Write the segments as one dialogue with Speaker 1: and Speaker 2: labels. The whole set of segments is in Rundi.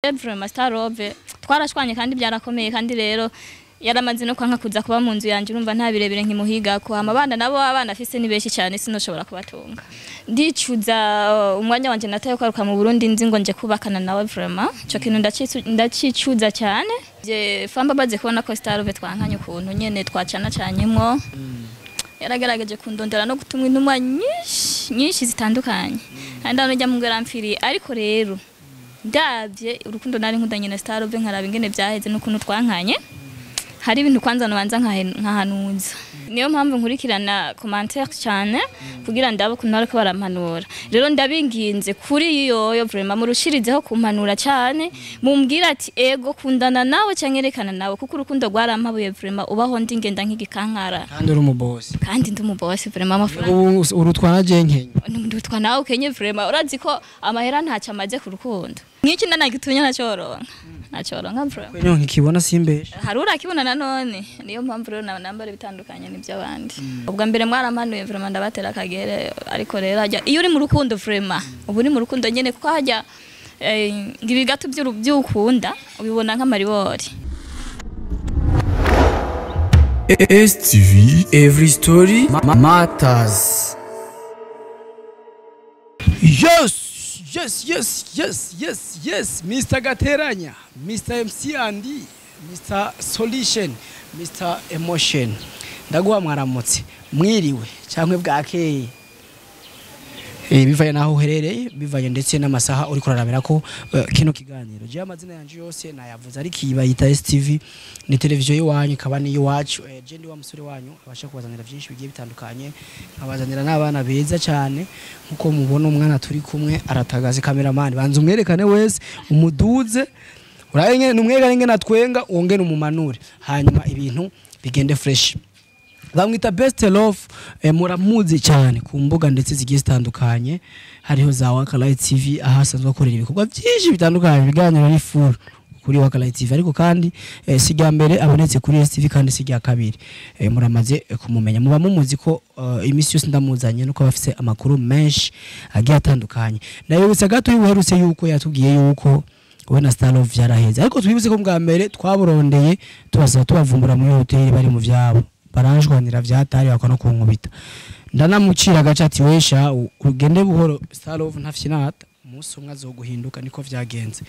Speaker 1: vraiment Star Love twarashwanye kandi byarakomeye kandi rero yaramaze no kwanka kuza kuba mu nzu yanje urumva nta birebire nkimuhiga ko amabanda nabo abana afise ni benshi cyane sinoshobora kubatunga ndicuza umwanya wanje nataye kwaruka mu Burundi nzi ngo nje kubakana nawe vraiment cyo kintu ndacicuza cyane je Famba baze kubona ko Star Love twankanye ukuntu nyene twacana cyanyemwo yaragerageje kundondera no gutumwa intumwa nyinshi zitandukanye kandi hano njya mu ngaramfiri ariko rero ndavye urukundo nari nkundanye na Star Love nkaraba ingene byaheze n'ukuntu twankanye hari ibintu kwanza nabanza nkahanuza niyo mpamvu nkurikirana commentaire cyane kugira ndabe kuntu ariko barampanura rero ndabinginze kuri yoyo vraiment murushirizeho kumpanura cyane mumbwira ati ego kundana nawe cyanyerekana nawe kuko urukundo rwarampabuye vraiment ubaho ndi ngenda nk'igikankara
Speaker 2: kandi uri umubosi
Speaker 1: kandi ndi umubosi vraiment amafaranga
Speaker 2: urutwana je nkenye
Speaker 1: ndutwa nawe kenye vraiment urazi ko amahera ntacyo amaze ku rukundo nk'iki nanagitunya nacyoronka vraiment
Speaker 2: kwenye nkikibona simbesha
Speaker 1: hari urakibona nanone niyo mpamvu rero nambara bitandukanye nibyo abandi ubwa mbere mwarampanuye vraiment ndabatera kagere ariko rero hajya iyo uri mu rukundo vraiment ubu uri mu rukundo nyene kuko hajya ngibigatu by'ukunda ubibona nk'amaribori
Speaker 3: STV every story matters.
Speaker 2: Yes, Mr. Gateranya, Mr. MC Andy, Mr. Solution, Mr. Emotion. Ndaguha mwaramutse, mwiriwe, cyangwa bwakeye. Bivaye naho uherereye, bivaye ndetse n'amasaha uri kurarabira ko kino kiganiro. Je amazina yanje yose nayavuze ari kibayita STV, ni televiziyo yiwanyu kaba ni iwacu. Je ndi wa musore wanyu abasha kubazanira byinshi bigiye bitandukanye, nkabazanira n'abana beza cyane nkuko mubona umwana turi kumwe aratagaze cameraman. Banza umwerekane wese umuduze. Uraye numwega ngene natwenga wongene umumanure. Hanyuma ibintu bigende fresh. Bamwita Best Love muramuzi cyane ku mbuga ndetse zigiye zitandukanye hariho za Wakalight TV ahasanzwe akorera ibikorwa byinshi bitandukanye biganiro ni full kuri Wakalight TV ariko kandi sijya mbere abonetse kuri STV kandi sijya kabiri muramaze kumumenya muba mumuzi ko imisi yose ndamuzanye nuko bafise amakuru menshi agiye atandukanye nayo gusa gato yuherutse yuko yatubwiye yuko we na Star Love yaraheze ariko twibutse ko bwa mbere twaburondeye tubavumbura muri hotel bari mu vyabo baranjwanira vyatari bakano kunkubita ndanamucira gacati wesha ugende buhoro Star Love ntafyinata umunsi umwe azoguhinduka niko vyagenze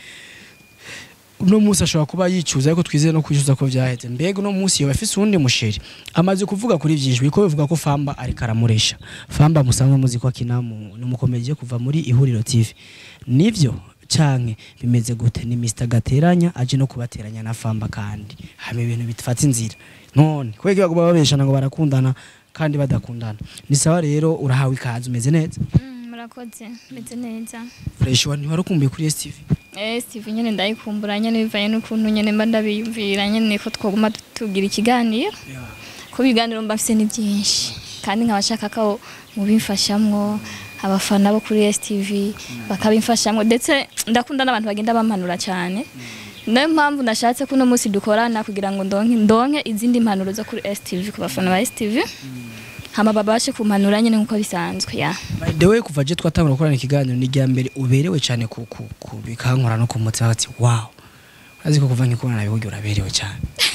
Speaker 2: uno munsi ashobora kuba yicuza ariko twizeye no kwicuza ko vyaheze mbega uno munsi yoba afise undi musheri amaze kuvuga kuri vyinshi biko bivuga ko Famba ari karamuresha Famba musanzwe muzi ko akinamu numukomeje kuva muri Ihuriro TV nivyo canke bimeze gute ni Mr. Gateranya aje no kubateranya na Famba kandi hame ibintu bitfata inzira none kwege baguma babeshana ngo barakundana kandi badakundana ni sawa rero urahawe ikaze umeze neza
Speaker 1: murakoze meze neza
Speaker 2: fresh wani warakumbuye kuri STV
Speaker 1: STV nyene ndayikumbura nyene bivaye n'ukuntu nyene mba ndabiyumvira nyene ko twoguma tugira ikiganiro ko biganiro mbafise ni byinshi kandi nkabashaka ko mubimfashamwo abafana bo kuri STV bakabimfashamwo ndetse ndakunda n'abantu bagenda bampanura cyane nayo mpamvu nashatse ko no munsi dukorana kugira ngo ndonke izindi mpanuro zo kuri STV ku bafana ba STV hama babashe kumpanura nyene nkuko bisanzwe ya
Speaker 2: by the way kuva je twatangura gukorana ikiganiro ni rya mbere uberewe cyane ku bikankora no kumutsa ati wow aziko kuva nkikorana bihugi uraberewe cyane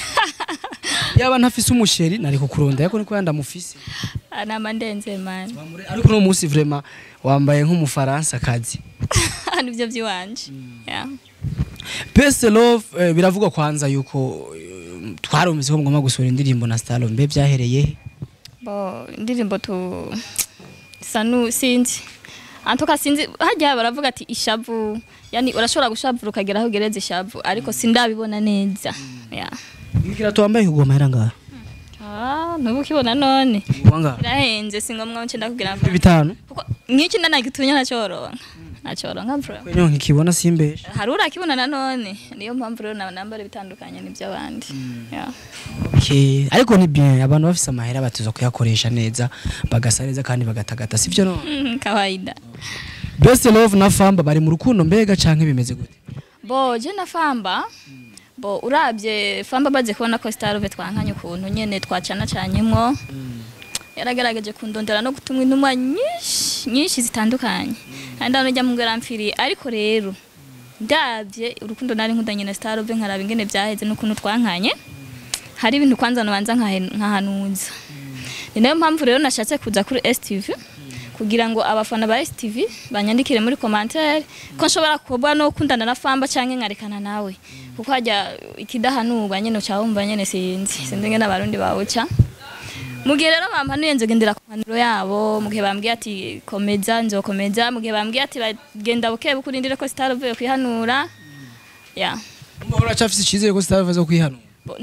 Speaker 2: yaba ntafise umusheri nari kukuronda yako niko yandamufise
Speaker 1: nama ndenze man
Speaker 2: ariko no munsi vraiment wambaye nk'umufaransa kazi
Speaker 1: nibyo byiwanje ya
Speaker 2: Best Love biravuga kwanza yuko twarumeze ko ngoma gusura indirimbo na Star Love mbe byahereye
Speaker 1: bo indirimbo tu sanu sinzi antoka sinzi hajya baravuga ati ishavu yani urashobora gushavura ukageraho gereze ishavu ariko sindabibona neza ya
Speaker 2: bikira twambaye kugoma heranga
Speaker 1: nubu kibona none
Speaker 2: wanga
Speaker 1: irahenze singomwa nce ndakubwira
Speaker 2: bitanu
Speaker 1: kuko nkiki ndanagitunya nacyoronka bro
Speaker 2: kwenye nkikibona simbesha
Speaker 1: hari urakibona nanone niyo mpamvu rero nambara bitandukanye nibyo abandi ya
Speaker 2: okay ariko ni bien abantu bafise amahera batuza kuyakoresha neza bagasareza kandi bagatagata sivyo no
Speaker 1: kawaida
Speaker 2: Best Love na Famba bari mu rukundo mbega canke bimeze gute
Speaker 1: bo je na Famba bo urabye Famba baze kubona ko Star Love twankanye ukuntu nyene twacana cyanyemwo yaragerageje kundondera no gutumwa intumwa nyinshi zitandukanye kandi hano njya mu ngaramfiri ariko rero ndavye urukundo nari nkundanye na Star Love nkaraba ingene byaheze n'ukuntu twankanye hari ibintu kwanza nabanza nkahanuza ni nayo mpamvu rero nashatse kuza kuri STV kugira ngo abafana ba STV banyandikire muri commentaire ko nshobora kuba no kundana na Famba canke nkarekana nawe kuko hajya ikidahanurwa nyene cyawumva nyene sinzi ngene abarundi bawuca mugihe rero bampanuye nzogendera ku mpanuro yabo mugihe bambwiye ati komeza nzokomeza mugihe bambwiye ati bagenda buke bukurindire ko Star Love kwihanura ya
Speaker 2: mbona cyafise icizere ko Star Love zo kwihanura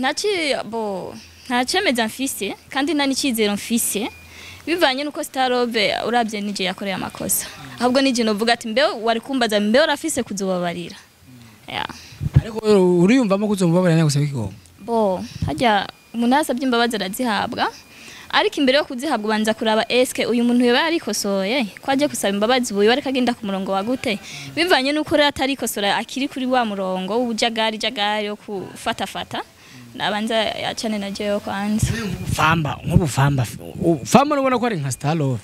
Speaker 1: nta cemeza mfise kandi nta n'icizero mfise bivanye nuko Star Love urabye nije yakoreye amakosa ahubwo nije novuga ati mbe wari kumbaza mbe urafise kuzobabarira ya
Speaker 2: ariko uriyumvamo kuzomubabarira nayo gusaba ikigongo
Speaker 1: hajya umuntu asabye imbabazi arazihabwa ariko imbere yo kuzihabwa ubanza kuraba eske uyu muntu yoba yarikosoye kwaje gusaba imbabazi ubu yari kagenda ku murongo wa gute bivanye nuko rero atari kosora akiri kuri wa murongo w'ubujagari yo kufata nabanza yacane na jeyo kwanza
Speaker 2: Famba Famba nubona ko ari nka Star Love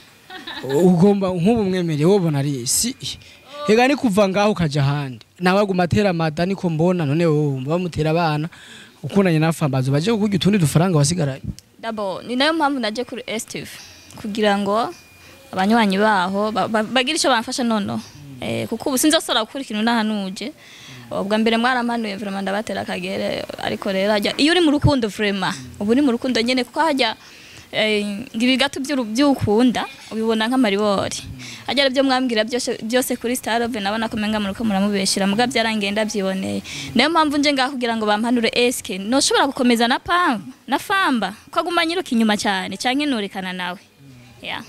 Speaker 2: ugomba nk'ubu mwemereye wobona ari si hega ni kuva ngaho kaja handi nawe agumatera madani ko mbona none wowe bamutera abana ukundanye na Famba baje kukurya utundi dufaranga wasigaraye
Speaker 1: ni nayo mpamvu naje kuri STV kugira ngo abanywanyi baho bagira ico bamfasha nono kuko ubu sinzosora gukora ikintu nahanuje ubwa mbere mwarampanuye vraiment ndabatera kagere ariko rero hajya iyo uri mu rukundo vraiment ubu ni mu rukundo nyene kuko hajya ngibigatu by'ukunda ubibona nk'amaribori hajya byo mwambwira byose kuri Star Love nabona ko menga muruko muramubeshira muga byarangenda byiboneye nayo mpamvu nje ngaho kugira ngo bampanure eske no shobora gukomeza na Famba kwaguma nyiruka inyuma cyane canke nurekana nawe ya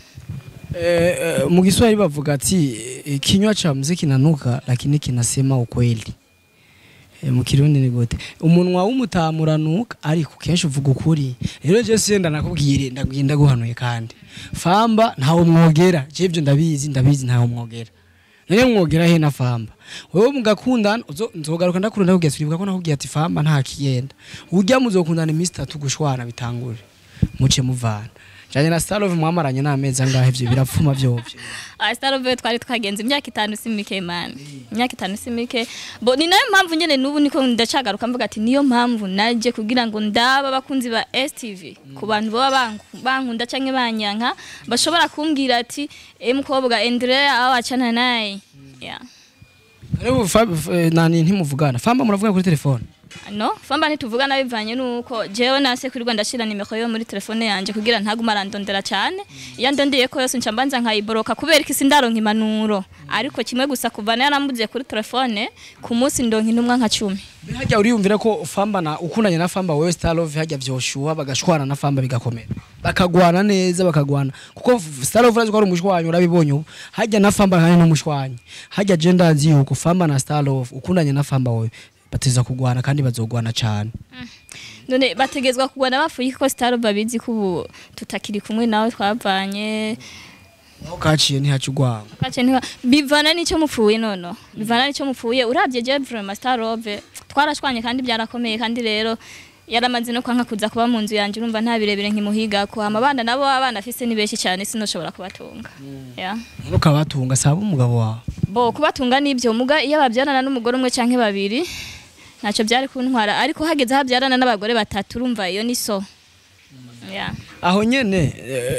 Speaker 2: mu Kiswahili bavuga ati kinywa cha muziki nanuka lakini kinasema ukweli mu Kirundi ni gute umunwa w'umutamuranuka ariko kenshi uvuga ukuri rero je senda nakubwire ndagenda guhanuye kandi Famba ntawo mwogera je ibyo ndabizi ntawo mwogera none mwogera he na Famba wewe mugakundana nzogaruka ndakurunda kugira turibuka ko nakubwiye ati Famba nta kiyenda urya muzokundana iminsi 3 gushwana bitangure muce muvana Janye na Star Love mwamaranye n'amezi angahe ivyo birapfuma vyovyo
Speaker 1: Star Love twari twagenze imyaka 5 simike man imyaka 5 simike ni nayo mpamvu nyene nubu niko ndacagaruka mvuga ati niyo mpamvu naje kugira ngo ndaba bakunzi ba STV ku bantu baba bankunda canke banyanka bashobora kumbwira ati mukobwa Andrea aho acana naye ya
Speaker 2: rero nani ntimuvugana Famba muravuga kuri telefone
Speaker 1: no Famba ntituvugana bivanye nuko jewe nase kuri Rwanda shira nimero yo muri telefone yanje kugira ntaguma arandondera cyane iyo ndondeye ko yose ncambanza nkayiboroka kubera iki sindaronka impanuro ariko kimwe gusa kuvana yarambuze kuri telefone ku munsi ndonka intumwa nka 10
Speaker 2: hajya uriyumvira ko Famba na ukundanye na Famba wewe Star Love hajya vyoshuha bagashwana na Famba bigakomera bakagwana neza bakagwana kuko Star Love razi ko ari umushwanyi urabibonye ubu hajya na Famba kandi n'umushwanyi hajya gender nzi yuko Famba na Star Love ukundanye na Famba wewe bateza kugwana kandi bazogwana cyane
Speaker 1: none bategezwa kugwana bafuye ko Star Love babizi ko tutakiri kumwe nawe twavanye
Speaker 2: naho kaciye ntihacugwanga
Speaker 1: bivana n'icyo mupfuye nono bivana n'icyo mupfuye urabye je vraiment Star Love twarashwanye kandi byarakomeye kandi rero yaramaze no kwanka kuza kuba mu nzu yanje urumva nta birebire nkimuhiga ko amabanda nabo abana afise ni beshi cyane sinoshobora kubatunga ya
Speaker 2: nuko abatunga saba umugabo wawe
Speaker 1: kubatunga nibyo muga iyo babyarana n'umugore umwe canke babiri ntacyo byari kuntwara ariko hageze habyarana n'abagore batatu urumva iyo ni so ya
Speaker 2: aho nyene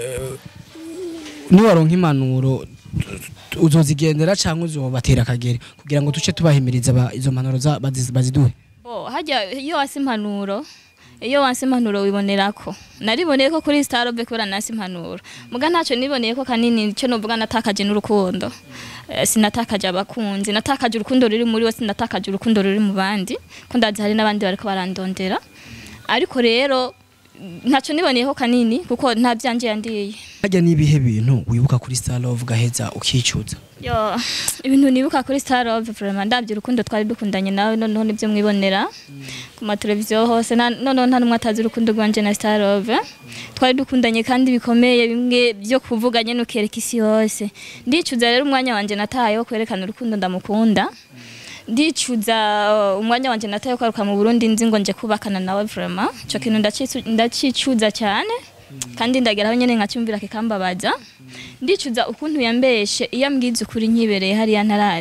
Speaker 2: ni waronka impanuro uzozigendera canke uzobatera kagere kugira ngo tuce tubahimiriza izo mpanuro baziduhe
Speaker 1: hajya iyo wasi impanuro wibonerako nariboneye ko kuri Star Love kubera nasi impanuro muga ntacyo niboneye ko kanini cyo novuga natakaje n'urukundo sinatakaje abakunzi natakaje urukundo ruri muri we sinatakaje urukundo ruri mu bandi ko ndazi hari n'abandi bariko barandondera ariko rero ntacyo niboneyeho kanini kuko nta byanje yandiye
Speaker 2: hajya nibihe bintu wibuka kuri Star Love gaheza ukicuza
Speaker 1: ibintu nibuka kuri Star Love vraiment ndabye urukundo twari dukundanye nawe noneho nibyo mwibonera ku ma televiziyo hose noneho nta numwe atazi urukundo rwanje na Star Love twari dukundanye kandi bikomeye bimwe byo kuvuganye no kereka isi yose ndicuza rero umwanya wanje nataye wo kwerekana urukundo ndamukunda ndicuza umwanya wanje nataye kwaruka mu Burundi nzi ngo nje kubakana nawe vraiment cyo kintu ndacicuza cyane kandi ndageraho nyene nkacyumvira kikambabaza ndicuza ukuntu yambeshe iyo ambwize ukuri nkibereye hariya ntaraza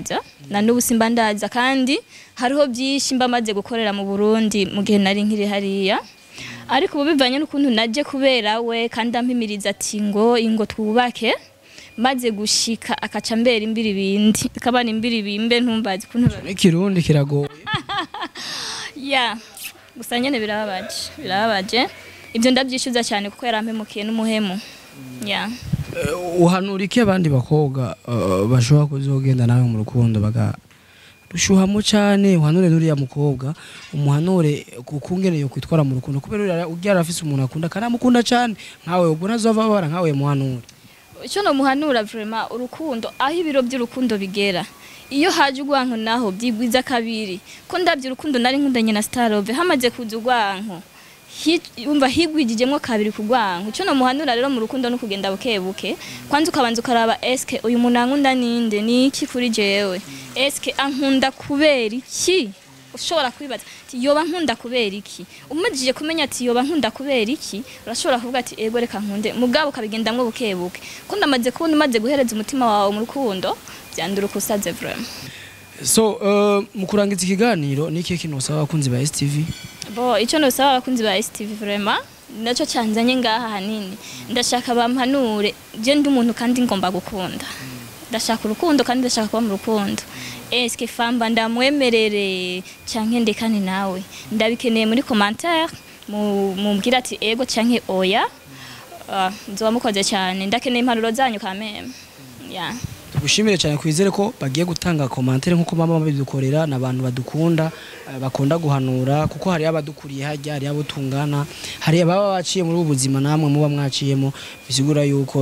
Speaker 1: na n'ubu simba ndaza kandi hariho byinshi mba maze gukorera mu Burundi mu gihe nari nkiri hariya ariko ubu bivanye n'ukuntu naje kubera we kandi ampimiriza ati ngo ingo twubake maze gushika akaca mbera imbiri bindi kabana imbiri bimbe ntumbazi kuntu
Speaker 2: ikirundi kiragoye
Speaker 1: ya gusa nyene birababaje ibyo ndabyishyuza cyane kuko yarampemukiye n'umuhemu ya
Speaker 2: uhanura iki abandi bakobwa bashobora kuzogenda nawe mu rukundo rushuhamo cyane uhanure n'uriya mukobwa umuhanure kukungeneye kwitwara mu rukundo kubera uryara afise umuntu akunda kanamukunda cyane nkawe ubwo nazova bara nkawe muhanure
Speaker 1: icyo no muhanura vraiment urukundo aho ibiro by'urukundo bigera iyo haje ugwanko naho byigwiza kabiri ko ndabye urukundo nari nkundanye na Starove hamaze kuza ugwanko umva higwijijemwo kabiri kugwanko icyo no muhanura rero mu rukundo no kugenda bukebuke kwanza ukabanza ukaraba eske uyu muntu ankunda ninde niki kuri jewe eske ankunda kubera iki ushobora kwibaza ati yoba nkunda kubera iki umajije kumenya ati yoba nkunda kubera iki urashobora kuvuga ati ego reka nkunde mugabo kabigendamwe bukebuke ko ndamaze kubona umaze guhereza umutima wawe mu rukundo byandura kusaze vraiment
Speaker 2: so mu kurangiza ikiganiro niki kintu usaba abakunzi ba STV
Speaker 1: bo icyo no usaba abakunzi ba STV vraiment naco cyanzanye ngaha hanini ndashaka bampanure je ndi umuntu kandi ngomba gukunda ndashaka urukundo kandi ndashaka kuba mu rukundo eske Famba ndamwemerere canke ndekane nawe ndabikeneye muri commentaire mumbwira ati ego canke oya nzoba mukoze cyane ndakeneye impanuro zanyu kameme ya
Speaker 2: tugushimire cyane kwizere ko bagiye gutanga commentaire nkuko mama babidukorera nabantu badukunda bakunda guhanura kuko hari abadukuriye hajya hari abo tungana hari ababa baciye muri ubuzima namwe muba mwaciyemo bisigura yuko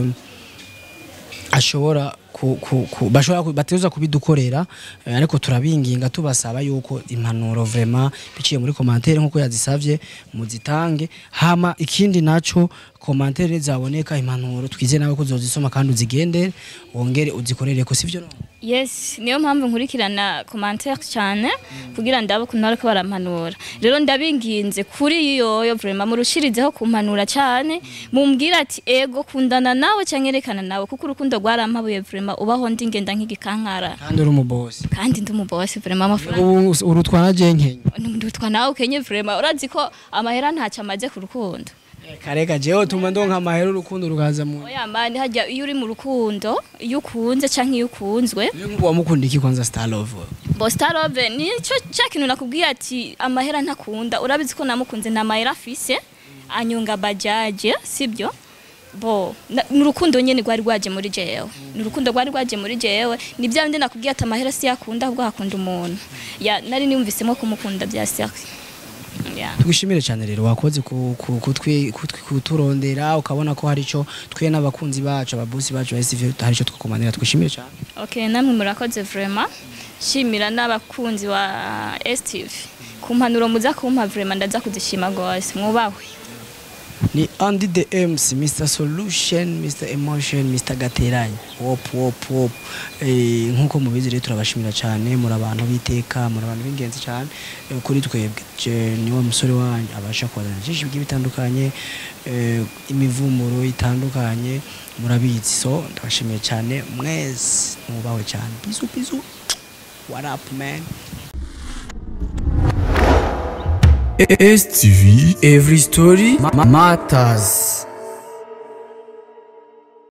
Speaker 2: ashobora bashobora bateza kubidukorera ariko turabinginga tubasaba yuko impanuro vraiment biciye muri commentaire nkuko yazisavye muzitange hama ikindi naco commentaire zaboneka impanuro twize nawe kuzozisoma kandi uzigendere wongere uzikorere ko sivyo no
Speaker 1: yes niyo mpamvu nkurikirana commentaire cyane kugira ndabe kuntu ariko barampanura rero ndabinginze kuri yoyo vraiment murushirizeho kumpanura cyane mumbwira ati ego kundana nawe cyanyerekana nawe kuko urukundo rwarampabuye vraiment ubaho ndingenda nk'igikankara
Speaker 2: kandi uri umubosi
Speaker 1: kandi ndi umubosi vraiment amafaranga
Speaker 2: urutwana je nkenye
Speaker 1: ndutwa nawe kenye vraiment urazi ko amahera ntaca amaze ku rukundo
Speaker 2: kareka jewe tuma ndonka amahera urukundo rukaza mu
Speaker 1: oya mani hajya iyo uri mu rukundo iyo ukunze canke iyo ukunzwe
Speaker 2: ngo wamukunda iki kwanza Starove
Speaker 1: bo Starove ni cyo cyakintu nakubwiye ati amahera ntakunda urabizi ko namukunze na amahera afise anyunga bajaje sibyo bo nurukundo nyene gwari gwaje muri jewe nurukundo gwari gwaje muri jewe ni bya bindi nakubwiye ati amahera si yakunda ahubwo hakunda umuntu ya nari nimvisemo kumukunda bya sirki
Speaker 2: tugushimire cyane rero wakoze kuturondera ukabona ko hari cyo twe n'abakunzi bacu ababosi bacu hari cyo twakomanira tugushimire cyane
Speaker 1: okay namwe murakoze vraiment shimira n'abakunzi wa STV kumpanuro muza kumpa vraiment ndaza kuzishima gose mwubahwe
Speaker 2: ni Andy the MC Mr Solution Mr Emotion Mr Gateranya wop nkuko mubizi rero turabashimira cyane muri abantu biteka muri abantu b'ingenzi cyane kuri twebwe niwo musore wanyu abasha kwazana byinshi bitandukanye imivumuro itandukanye murabizi so ndabashimiye cyane mwese mubaho cyane bizu what up man
Speaker 3: STV, every story matters.